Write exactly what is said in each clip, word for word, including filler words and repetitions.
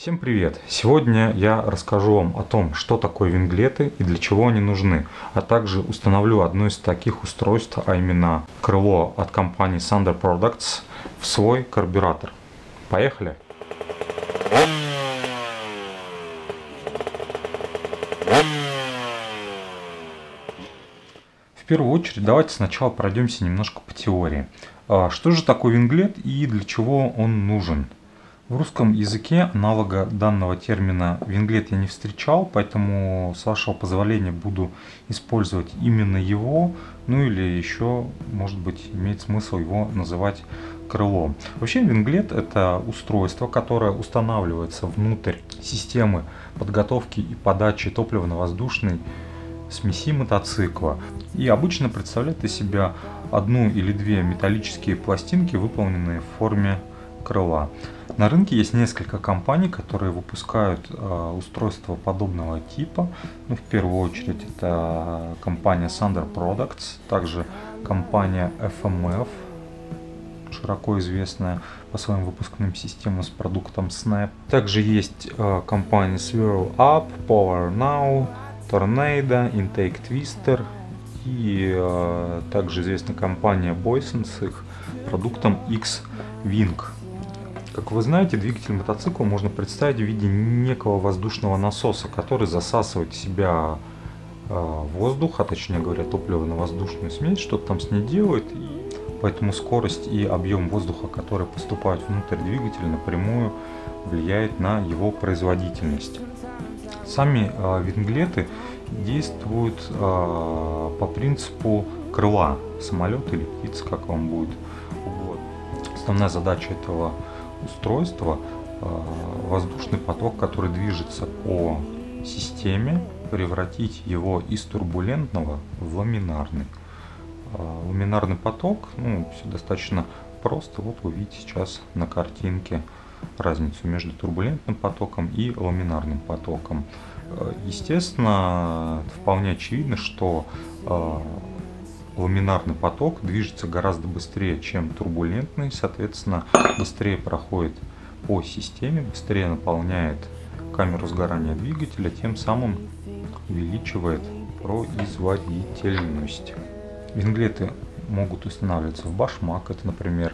Всем привет! Сегодня я расскажу вам о том, что такое винглеты и для чего они нужны, а также установлю одно из таких устройств, а именно крыло от компании Thunder Products в свой карбюратор. Поехали! В первую очередь давайте сначала пройдемся немножко по теории. Что же такое винглет и для чего он нужен? В русском языке аналога данного термина винглет я не встречал, поэтому с вашего позволения буду использовать именно его, ну или еще, может быть, имеет смысл его называть крылом. Вообще винглет — это устройство, которое устанавливается внутрь системы подготовки и подачи топливно-воздушной смеси мотоцикла и обычно представляет из себя одну или две металлические пластинки, выполненные в форме крыла. На рынке есть несколько компаний, которые выпускают э, устройства подобного типа. Ну, в первую очередь это компания Thunder Products, также компания эф эм эф, широко известная по своим выпускным системам с продуктом Snap. Также есть э, компании Swirl Up, Power Now, Tornado, Intake Twister и э, также известна компания Boyson с их продуктом X-Wing. Как вы знаете, двигатель мотоцикла можно представить в виде некого воздушного насоса, который засасывает в себя э, воздух, а точнее говоря топливно-воздушную смесь, что-то там с ней делает, и поэтому скорость и объем воздуха, который поступает внутрь двигателя, напрямую влияет на его производительность. Сами э, винглеты действуют э, по принципу крыла самолета или птицы, как вам будет угодно. Основная задача этого устройства э, воздушный поток, который движется по системе, превратить его из турбулентного в ламинарный. Э, ламинарный поток, ну, все достаточно просто. Вот вы видите сейчас на картинке разницу между турбулентным потоком и ламинарным потоком. Э, естественно, вполне очевидно, что э, ламинарный поток движется гораздо быстрее, чем турбулентный, соответственно, быстрее проходит по системе, быстрее наполняет камеру сгорания двигателя, тем самым увеличивает производительность. Винглеты могут устанавливаться в башмак, это, например,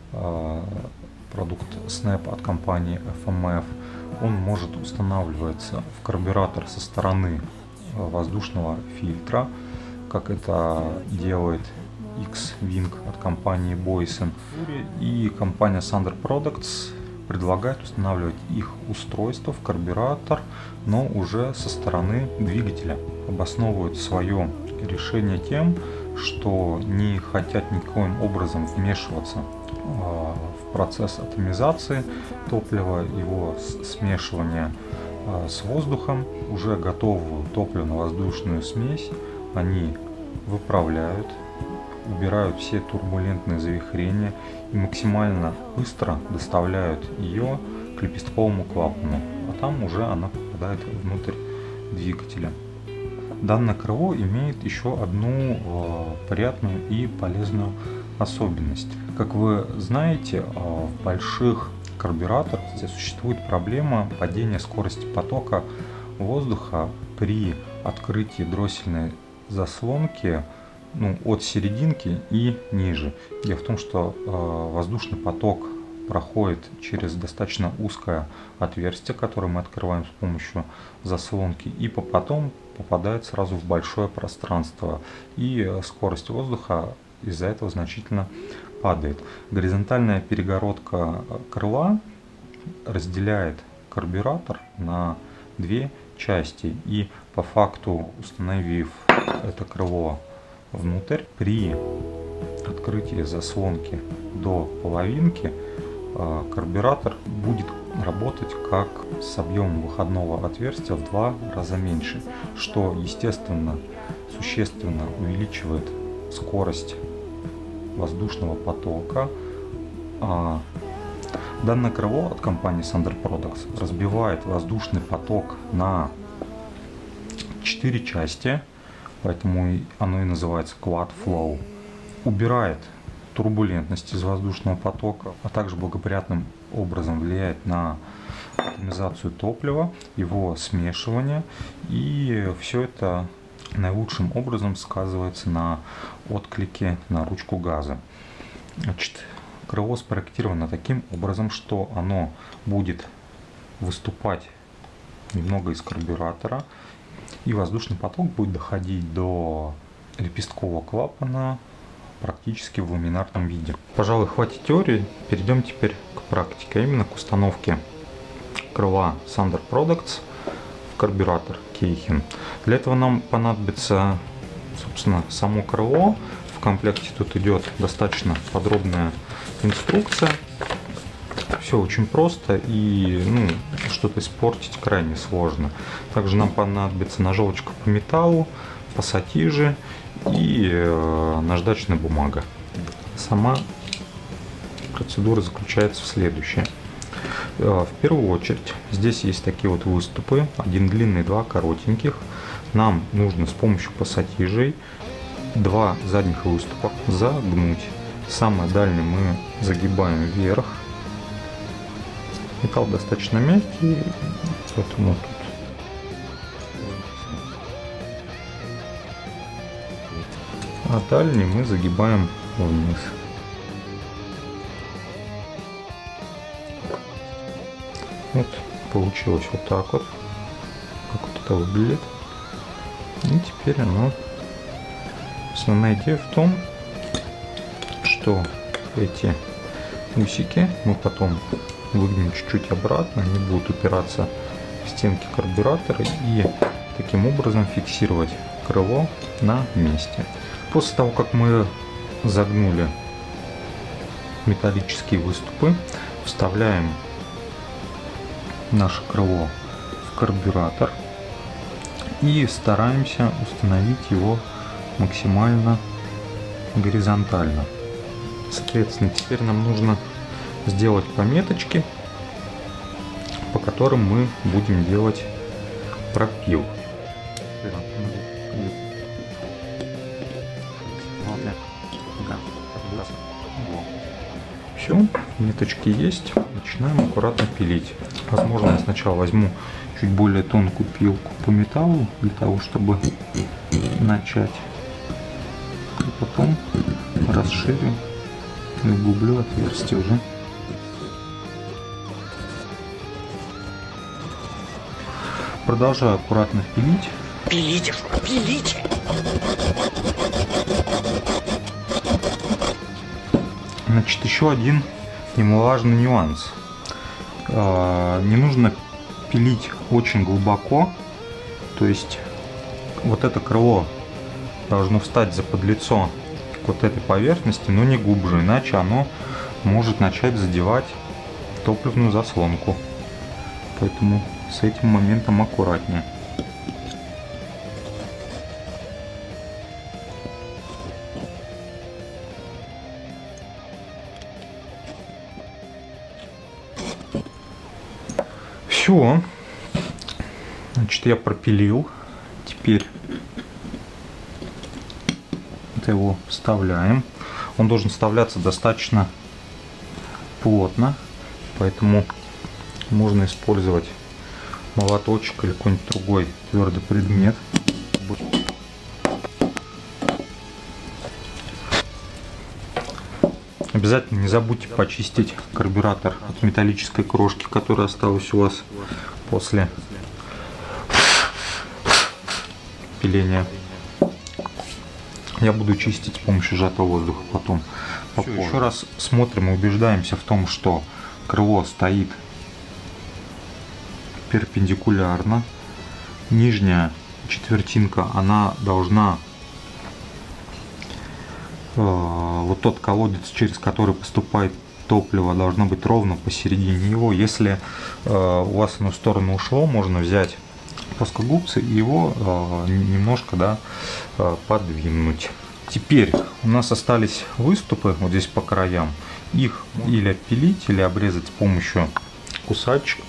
продукт Snap от компании эф эм эф. Он может устанавливаться в карбюратор со стороны воздушного фильтра, как это делает X-Wing от компании Boyson. И компания Thunder Products предлагает устанавливать их устройство в карбюратор, но уже со стороны двигателя. Обосновывают свое решение тем, что не хотят никоим образом вмешиваться в процесс атомизации топлива, его смешивания с воздухом. Уже готовую топливно-воздушную смесь они выправляют, убирают все турбулентные завихрения и максимально быстро доставляют ее к лепестковому клапану, а там уже она попадает внутрь двигателя. Данное крыло имеет еще одну э, приятную и полезную особенность. Как вы знаете, э, в больших карбюраторах здесь существует проблема падения скорости потока воздуха при открытии дроссельной заслонки, ну, от серединки и ниже. Дело в том, что э, воздушный поток проходит через достаточно узкое отверстие, которое мы открываем с помощью заслонки, и потом попадает сразу в большое пространство, и э, скорость воздуха из-за этого значительно падает. Горизонтальная перегородка крыла разделяет карбюратор на две части, и по факту, установив это крыло внутрь, при открытии заслонки до половинки карбюратор будет работать как с объемом выходного отверстия в два раза меньше, что естественно существенно увеличивает скорость воздушного потока. Данное крыло от компании Thunder Products разбивает воздушный поток на четыре части, поэтому оно и называется Quad Flow. Убирает турбулентность из воздушного потока, а также благоприятным образом влияет на оптимизацию топлива, его смешивание, и все это наилучшим образом сказывается на отклике на ручку газа. Значит, крыло спроектировано таким образом, что оно будет выступать немного из карбюратора, и воздушный поток будет доходить до лепесткового клапана практически в ламинарном виде. Пожалуй, хватит теории, перейдем теперь к практике, а именно к установке крыла Sander Products в карбюратор Keihin. Для этого нам понадобится, собственно, само крыло. В комплекте тут идет достаточно подробная инструкция. Все очень просто, и ну, что-то испортить крайне сложно. Также нам понадобится ножовочка по металлу, пассатижи и э, наждачная бумага. Сама процедура заключается в следующем. Э, в первую очередь, здесь есть такие вот выступы, один длинный, два коротеньких. Нам нужно с помощью пассатижей два задних выступа загнуть. Самый дальний мы загибаем вверх. Металл достаточно мягкий, поэтому тут а дальний мы загибаем вниз. Вот получилось вот так вот, как вот это выглядит. И теперь оно, основная идея в том, что эти усики мы потом выгнем чуть-чуть обратно, они будут упираться в стенки карбюратора и таким образом фиксировать крыло на месте. После того, как мы загнули металлические выступы, вставляем наше крыло в карбюратор и стараемся установить его максимально горизонтально. Соответственно, теперь нам нужно сделать пометочки, по которым мы будем делать пропил. Все, меточки есть, начинаем аккуратно пилить. Возможно, я сначала возьму чуть более тонкую пилку по металлу, для того, чтобы начать, и потом расширю и углублю отверстие уже. Продолжаю аккуратно пилить. Пилите, пилите! Значит, еще один немаловажный нюанс. Не нужно пилить очень глубоко. То есть вот это крыло должно встать за подлицо к вот этой поверхности, но не глубже, иначе оно может начать задевать топливную заслонку. Поэтому с этим моментом аккуратнее. Все. Значит, я пропилил. Теперь это его вставляем. Он должен вставляться достаточно плотно, поэтому можно использовать молоточек или какой-нибудь другой твердый предмет. Обязательно не забудьте почистить карбюратор от металлической крошки, которая осталась у вас после пиления. Я буду чистить с помощью сжатого воздуха потом. Все, еще раз смотрим и убеждаемся в том, что крыло стоит перпендикулярно. Нижняя четвертинка, она должна, э, вот тот колодец, через который поступает топливо, должно быть ровно посередине его. Если э, у вас оно в сторону ушло, можно взять плоскогубцы и его э, немножко, да, э, подвинуть. Теперь у нас остались выступы вот здесь по краям. Их или отпилить, или обрезать с помощью кусачек.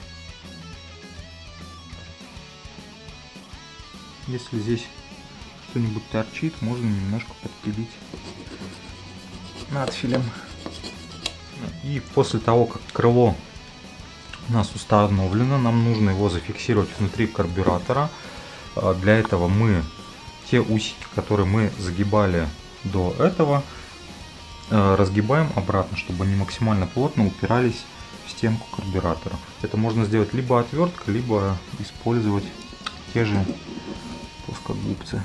Если здесь что-нибудь торчит, можно немножко подпилить надфилем. И после того, как крыло у нас установлено, нам нужно его зафиксировать внутри карбюратора. Для этого мы те усики, которые мы загибали до этого, разгибаем обратно, чтобы они максимально плотно упирались в стенку карбюратора. Это можно сделать либо отверткой, либо использовать те же плоскогубцы.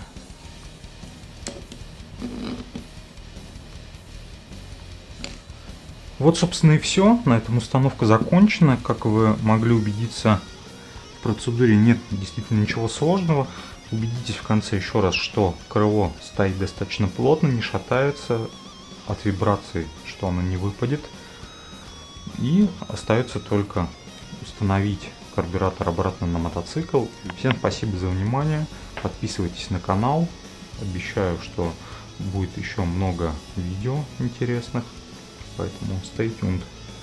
Вот, собственно, и все. На этом установка закончена. Как вы могли убедиться, в процедуре нет действительно ничего сложного. Убедитесь в конце еще раз, что крыло стоит достаточно плотно, не шатается от вибраций, что оно не выпадет. И остается только установить карбюратор обратно на мотоцикл. Всем спасибо за внимание. Подписывайтесь на канал. Обещаю, что будет еще много видео интересных. Поэтому stay tuned.